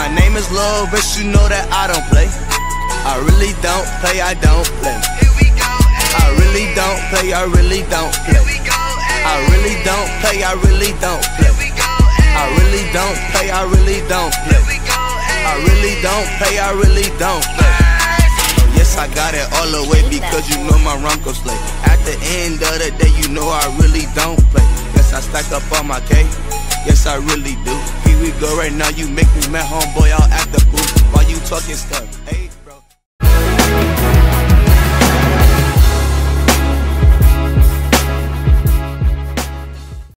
My name is Lil Rich, you know that I don't play. I really don't play, I don't play. I really don't play, I really don't play. I really don't play, I really don't play. I really don't play, I really don't play. I really don't play, I really don't play. Oh, yes, I got it all the way because you know my rhyme goes slay. At the end of the day, you know I really don't play. Yes, I stack up on my cake. Yes, I really do. Here we go right now, you make me mad, homeboy, out at the booth while you talking stuff. Hey.